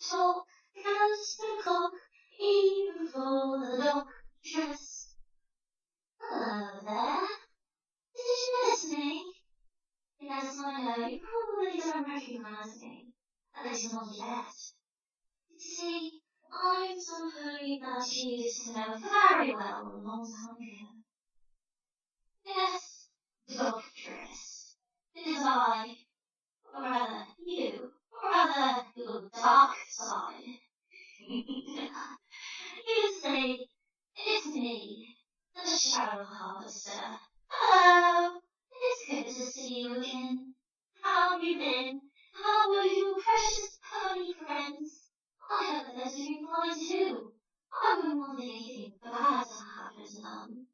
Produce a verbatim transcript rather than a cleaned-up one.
talk against the clock, even for the doctress. Hello there. Did you notice me? Yes, I know, you probably don't recognise me. At least not yet. You see, I'm somebody that you used to know very well a long time ago. Yes, doctress. It is I, or rather you, or rather your dark side. You see, it's me, the Shadow Harvester. Hello, it's good to see you again. How have you been? How were you, precious pony friends? I hope they're doing fine too. I wouldn't want anything bad to happen to them.